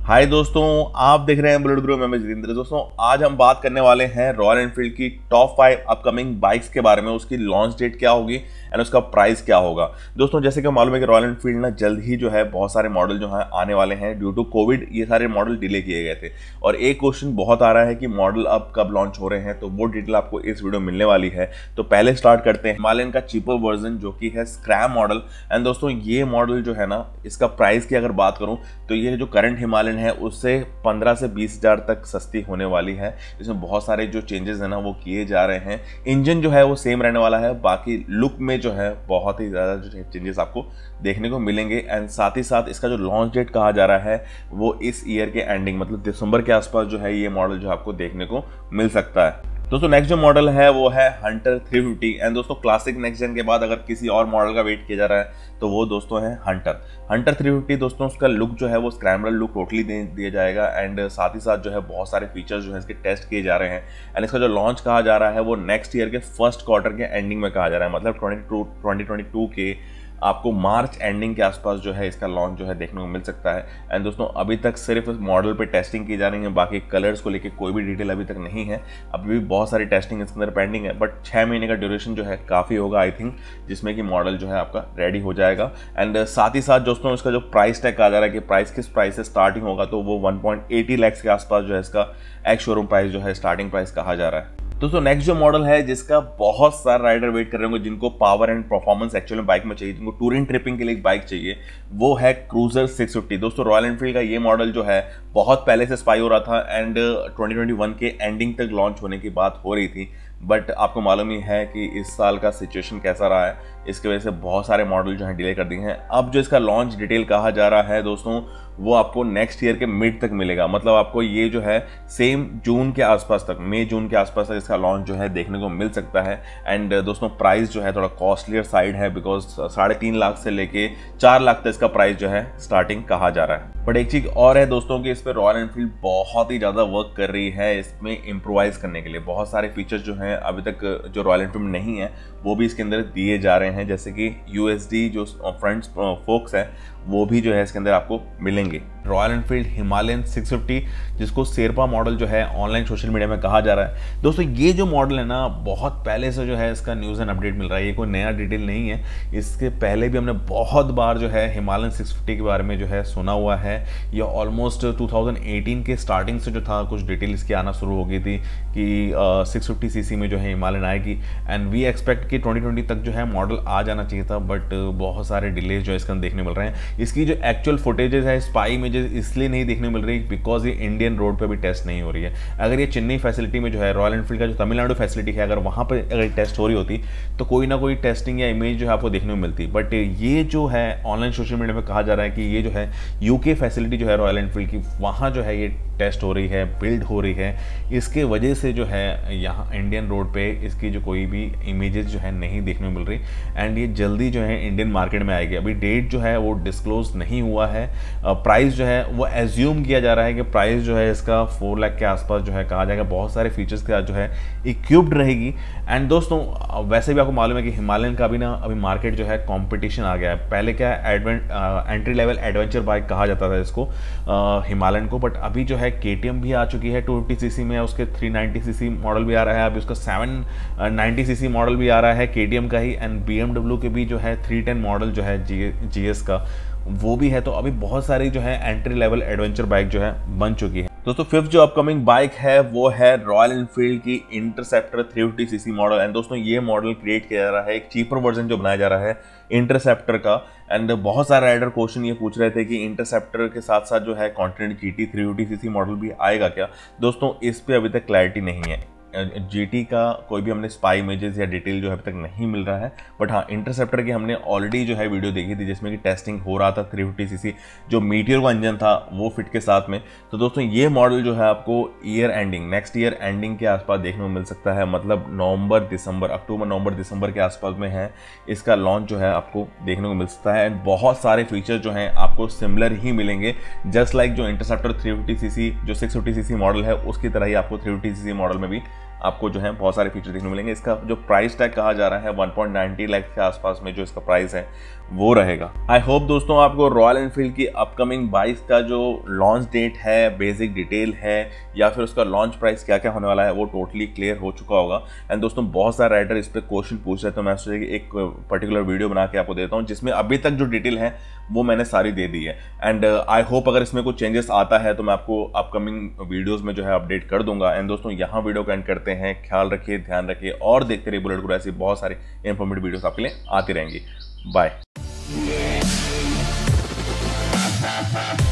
हाय दोस्तों, आप देख रहे हैं बुलेट ग्रुप में जितेंद्र। दोस्तों आज हम बात करने वाले हैं रॉयल एनफील्ड की टॉप 5 अपकमिंग बाइक्स के बारे में। उसकी लॉन्च डेट क्या होगी एंड उसका प्राइस क्या होगा। दोस्तों जैसे कि मालूम है कि रॉयल एनफील्ड ना जल्द ही जो है बहुत सारे मॉडल जो है आने वाले हैं। ड्यू टू कोविड ये सारे मॉडल डिले किए गए थे और एक क्वेश्चन बहुत आ रहा है कि मॉडल अब कब लॉन्च हो रहे हैं, तो वो डिटेल आपको इस वीडियो मिलने वाली है। तो पहले स्टार्ट करते हैं हिमालयन का चीपर वर्जन जो कि है स्क्रैप मॉडल। एंड दोस्तों ये मॉडल जो है ना, इसका प्राइस की अगर बात करूं तो ये जो करंट हिमालयन है उससे 15 से 20 हज़ार तक सस्ती होने वाली है। इसमें बहुत सारे जो चेंजेस है ना वो किए जा रहे हैं। इंजन जो है वो सेम रहने वाला है, बाकी लुक में जो है बहुत ही ज़्यादा जो चेंजेस आपको देखने को मिलेंगे। एंड साथ ही साथ इसका जो लॉन्च डेट कहा जा रहा है वो इस ईयर के एंडिंग मतलब दिसंबर के आसपास जो है ये मॉडल जो आपको देखने को मिल सकता है। दोस्तों नेक्स्ट जो मॉडल है वो है हंटर 350। एंड दोस्तों क्लासिक नेक्स्ट जेन के बाद अगर किसी और मॉडल का वेट किया जा रहा है तो वो दोस्तों है हंटर 350। दोस्तों उसका लुक जो है वो स्क्रैम्बलर लुक टोटली दिया जाएगा। एंड साथ ही साथ जो है बहुत सारे फीचर्स जो है इसके टेस्ट किए जा रहे हैं। एंड इसका जो लॉन्च कहा जा रहा है वो नेक्स्ट ईयर के फर्स्ट क्वार्टर के एंडिंग में कहा जा रहा है, मतलब 2022 के आपको मार्च एंडिंग के आसपास जो है इसका लॉन्च जो है देखने को मिल सकता है। एंड दोस्तों अभी तक सिर्फ इस मॉडल पे टेस्टिंग की जा रही है, बाकी कलर्स को लेके कोई भी डिटेल अभी तक नहीं है। अभी भी बहुत सारी टेस्टिंग इसके अंदर पेंडिंग है, बट 6 महीने का ड्यूरेशन जो है काफ़ी होगा आई थिंक, जिसमें कि मॉडल जो है आपका रेडी हो जाएगा। एंड साथ ही साथ दोस्तों इसका जो प्राइस टैग कहा जा रहा है कि प्राइस किस प्राइस से स्टार्टिंग होगा, तो वो 1.80 लाख के आसपास जो है इसका एक्स शोरूम प्राइस जो है स्टार्टिंग प्राइस कहा जा रहा है। दोस्तों नेक्स्ट जो मॉडल है जिसका बहुत सारे राइडर वेट कर रहे होंगे, जिनको पावर एंड परफॉर्मेंस एक्चुअली में बाइक में चाहिए, जिनको टूरिंग ट्रिपिंग के लिए एक बाइक चाहिए, वो है क्रूजर 650। दोस्तों रॉयल एनफील्ड का ये मॉडल जो है बहुत पहले से स्पाई हो रहा था एंड 2021 के एंडिंग तक लॉन्च होने की बात हो रही थी, बट आपको मालूम ही है कि इस साल का सिचुएशन कैसा रहा है, इसकी वजह से बहुत सारे मॉडल जो है डिले कर दिए हैं। अब जो इसका लॉन्च डिटेल कहा जा रहा है दोस्तों वो आपको नेक्स्ट ईयर के मिड तक मिलेगा, मतलब आपको ये जो है सेम जून के आसपास तक, मई जून के आसपास तक इसका लॉन्च जो है देखने को मिल सकता है। एंड दोस्तों प्राइस जो है थोड़ा कॉस्टलियर साइड है, बिकॉज 3.5 लाख से लेके 4 लाख तक इसका प्राइस जो है स्टार्टिंग कहा जा रहा है। बट एक चीज़ और है दोस्तों कि इस पर रॉयल एनफील्ड बहुत ही ज़्यादा वर्क कर रही है इसमें इम्प्रोवाइज करने के लिए। बहुत सारे फीचर्स जो हैं अभी तक जो रॉयल एनफील्ड नहीं है वो भी इसके अंदर दिए जा रहे हैं, जैसे कि USD जो फ्रंट फोक्स है वो भी जो है इसके अंदर आपको मिलेंगे। रॉयल एनफील्ड हिमालयन 650 जिसको शेरपा मॉडल जो है ऑनलाइन सोशल मीडिया में कहा जा रहा है। दोस्तों ये जो मॉडल है ना बहुत पहले से जो है इसका न्यूज़ एंड अपडेट मिल रहा है, ये कोई नया डिटेल नहीं है। इसके पहले भी हमने बहुत बार जो है हिमालयन 650 के बारे में जो है सुना हुआ है। ये ऑलमोस्ट 2018 के स्टार्टिंग से जो था कुछ डिटेल इसकी आना शुरू हो गई थी कि 650cc में जो है हिमालयन आएगी। एंड वी एक्सपेक्ट कि 2020 तक जो है मॉडल आ जाना चाहिए था, बट बहुत सारे डिलेज जो है इसके अंदर देखने मिल रहे हैं। इसकी जो एक्चुअल फुटेजेस है स्पाई इमेजेस इसलिए नहीं देखने मिल रही बिकॉज ये इंडियन रोड पे भी टेस्ट नहीं हो रही है। अगर ये चेन्नई फैसिलिटी में जो है रॉयल एनफील्ड का जो तमिलनाडु फैसिलिटी है, अगर वहाँ पर अगर टेस्ट हो रही होती तो कोई ना कोई टेस्टिंग या इमेज जो है आपको देखने को मिलती। बट ये जो है ऑनलाइन सोशल मीडिया में कहा जा रहा है कि ये जो है UK फैसिलिटी जो है रॉयल एनफील्ड की, वहाँ जो है ये टेस्ट हो रही है, बिल्ड हो रही है। इसके वजह से जो है यहाँ इंडियन रोड पे इसकी जो कोई भी इमेजेस जो है नहीं देखने को मिल रही। एंड ये जल्दी जो है इंडियन मार्केट में आएगी। अभी डेट जो है वो डिस्क्लोज नहीं हुआ है। प्राइस जो है वो एज्यूम किया जा रहा है कि प्राइस जो है इसका 4 लाख के आसपास जो है कहा जाएगा। बहुत सारे फीचर्स के साथ जो है इक्विप्ड रहेगी। एंड दोस्तों वैसे भी आपको मालूम है कि हिमालयन का भी ना अभी मार्केट जो है कंपटीशन आ गया है। पहले क्या एंट्री लेवल एडवेंचर बाइक कहा जाता था इसको हिमालयन को, बट अभी जो है KTM भी आ चुकी है 250cc में, उसके 390cc मॉडल भी आ रहा है, अभी उसका 790cc मॉडल भी आ रहा है KTM का ही। एंड BMW के भी जो है 310 मॉडल जो है GS का वो भी है। तो अभी बहुत सारी जो है एंट्री लेवल एडवेंचर बाइक जो है बन चुकी है। दोस्तों फिफ्थ जो अपकमिंग बाइक है वो है रॉयल एनफील्ड की इंटरसेप्टर 350cc मॉडल। एंड दोस्तों ये मॉडल क्रिएट किया जा रहा है, एक चीपर वर्जन जो बनाया जा रहा है इंटरसेप्टर का। एंड बहुत सारे राइडर क्वेश्चन ये पूछ रहे थे कि इंटरसेप्टर के साथ साथ जो है कॉन्टिनेंट GT 350cc मॉडल भी आएगा क्या। दोस्तों इस पे अभी तक क्लैरिटी नहीं है। GT का कोई भी हमने स्पाई इमेजेस या डिटेल जो है अभी तक नहीं मिल रहा है, बट हाँ इंटरसेप्टर की हमने ऑलरेडी जो है वीडियो देखी थी जिसमें कि टेस्टिंग हो रहा था 350cc जो मीटियर का इंजन था वो फिट के साथ में। तो दोस्तों ये मॉडल जो है आपको year ending next year ending के आसपास देखने को मिल सकता है, मतलब अक्टूबर नवंबर दिसंबर के आसपास में है इसका लॉन्च जो है आपको देखने को मिल सकता है। एंड बहुत सारे फीचर जो हैं आपको सिमिलर ही मिलेंगे, जस्ट लाइक जो इंटरसेप्टर 350cc जो 650cc मॉडल है उसकी तरह ही आपको 350cc मॉडल में भी आपको जो है बहुत सारे फीचर देखने को मिलेंगे। इसका जो प्राइस टैग कहा जा रहा है 1.90 लाख के आसपास में जो इसका प्राइस है वो रहेगा। आई होप दोस्तों आपको रॉयल एनफील्ड की अपकमिंग बाइक्स का जो लॉन्च डेट है, बेसिक डिटेल है या फिर उसका लॉन्च प्राइस क्या क्या होने वाला है वो टोटली क्लियर हो चुका होगा। एंड दोस्तों बहुत सारे राइडर इस पर क्वेश्चन पूछ रहे हैं, तो मैं सोचा कि एक पर्टिकुलर वीडियो बना के आपको देता हूँ जिसमें अभी तक जो डिटेल है वो मैंने सारी दे दी है। एंड आई होप अगर इसमें कुछ चेंजेस आता है तो मैं आपको अपकमिंग वीडियोस में जो है अपडेट कर दूंगा। एंड दोस्तों यहाँ वीडियो का एंड करते हैं। ख्याल रखिए, ध्यान रखिए और देखते रहिए बुलेट गुरु, ऐसी बहुत सारी इंफॉर्मेटिव वीडियोस आपके लिए आती रहेंगी। बाय।